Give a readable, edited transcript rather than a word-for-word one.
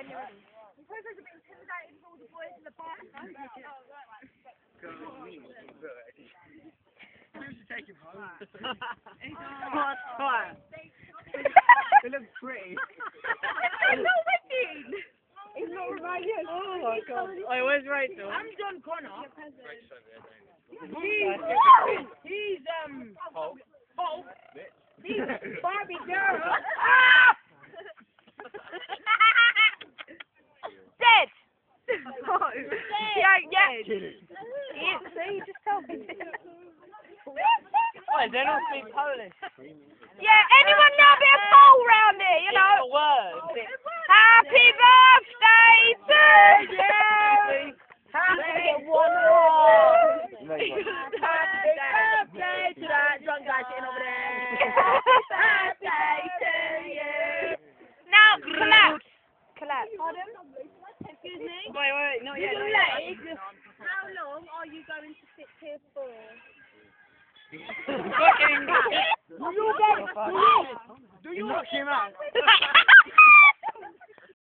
when you're ready. You're supposed to be intimidated with all the boys in the bar. We should take him home. What? It looks pretty. It's not working. It's not working. Oh my god. Oh, where's Rachel? I'm John Connor. He's Hulk. He's Barbie girl. Dead. Yeah. See, just tell me. Oh, they don't speak Polish. Yeah, anyone know a bit of soul round here, you know? It's a word. Happy birthday to you! Happy one more! Happy birthday to that drunk guy sitting over there! Happy birthday to you! Now, collapse! Collapse. Pardon? Excuse me? Wait, not yet. How long are you going to sit here for? Fucking. Do you knock him out?